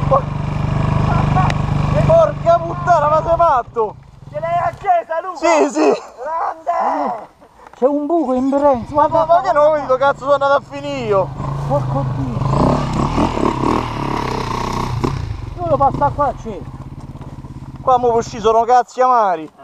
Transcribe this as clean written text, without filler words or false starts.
Porca puttana, ma sei matto! Ce l'hai accesa, Luca? Sì, sì! Grande! C'è un buco in Brenz, guarda. Ma che non ho visto, cazzo sono andato a finire io! Porco Dio. Io lo passa qua, c'è. Qua mo' uscì sono cazzi amari!